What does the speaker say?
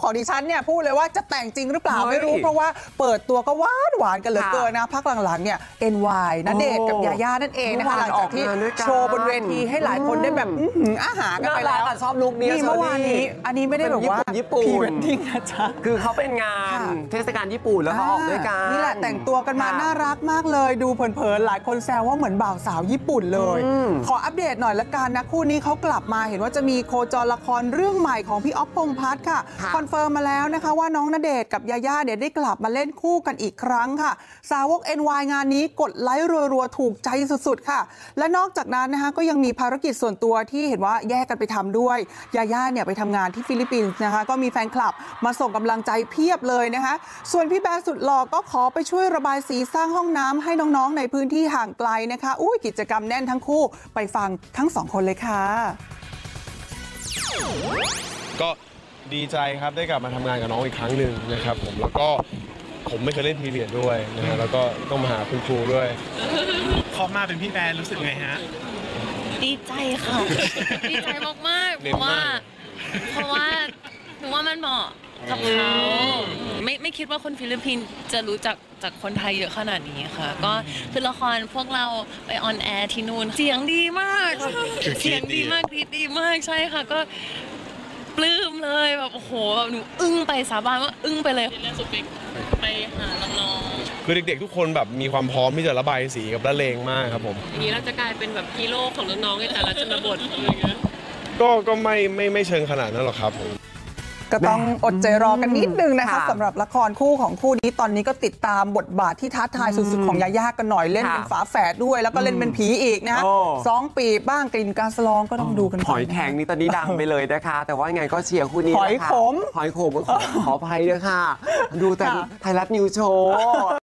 ของดิฉันเนี่ยพูดเลยว่าจะแต่งจริงหรือเปล่าไม่รู้เพราะว่าเปิดตัวก็หวานกันเหลือเกินนะพักหลังๆเนี่ย NY ณเดชน์กับยาย่านั่นเองนะคะหลังจากที่โชว์บนเวทีให้หลายคนได้แบบอาหารกันไปแล้วชอบลุคนี้เมื่อวานนี้อันนี้ไม่ได้แบบว่าญี่ปุ่นพรีเวดดิ้งนะจ๊ะคือเขาเป็นงานเทศกาลญี่ปุ่นแล้วเขาออกด้วยกันนี่แหละแต่งตัวกันมาน่ารักมากเลยดูเผินๆหลายคนแซวว่าเหมือนบ่าวสาวญี่ปุ่นเลยขออัปเดตหน่อยละกันนะคู่นี้เขากลับมาเห็นว่าจะมีโคจรละครเรื่องใหม่ของพี่อ๊อฟพงษ์พัฒน์ค่ะคอนเฟิร์มมาแล้วนะคะว่าน้องณเดชน์กับยาย่าเนี่ยได้กลับมาเล่นคู่กันอีกครั้งค่ะสาวก NY งานนี้กดไลค์รัวๆถูกใจสุดๆค่ะและนอกจากนั้นนะคะก็ยังมีภารกิจส่วนตัวที่เห็นว่าแยกกันไปทำด้วยยาย่าเนี่ยไปทำงานที่ฟิลิปปินส์นะคะก็มีแฟนคลับมาส่งกำลังใจเพียบเลยนะคะส่วนพี่แบร์สุดหล่อก็ขอไปช่วยระบายสีสร้างห้องน้ำให้น้องๆในพื้นที่ห่างไกลนะคะกิจกรรมแน่นทั้งคู่ไปฟังทั้งสองคนเลยค่ะก็ดีใจครับได้กลับมาทำงานกับน้องอีกครั้งหนึ่งนะครับผมแล้วก็ผมไม่เคยเล่นพีเรียดด้วยนะฮะแล้วก็ต้องมาหาคุณครูด้วยพอมาเป็นพี่แบร์รู้สึกไงฮะดีใจค่ะ ดีใจมากๆเพราะว่าหนูว่ามันเหมาะกับเขาไม่คิดว่าคนฟิลิปปินส์จะรู้จักจากคนไทยเยอะขนาดนี้ค่ะก็คือละครพวกเราไปออนแอร์ที่นู่นเสียงดีมากเสียงดีมากดีมากใช่ค่ะก็ปลื้มเลยแบบโอ้โหแบบหนูอึ้งไปสาบานว่าอึ้งไปเลยเล่นสุดไปหาน้องๆคือเด็กๆทุกคนแบบมีความพร้อมที่จะระบายสีกับละเลงมากครับผมทีนี้เราจะกลายเป็นแบบฮีโร่ของน้องๆในแต่ละชนบทอะไรเงี้ยก็ไม่เชิงขนาดนั้นหรอกครับผมก็ต้องอดใจรอกันนิดนึงนะคะสำหรับละครคู่ของคู่นี้ตอนนี้ก็ติดตามบทบาทที่ท้าทายสุดๆของยาย่ากันหน่อยเล่นเป็นฝาแฝดด้วยแล้วก็เล่นเป็นผีอีกนะ2 ปีบ้างกลิ่นกาสลองก็ต้องดูกันหอยแข็งนี่ตอนนี้ดังไปเลยนะคะแต่ว่ายังไงก็เชียร์คู่นี้หอยขมขออภัยด้วยค่ะดูแต่ไทยรัฐนิวโชว์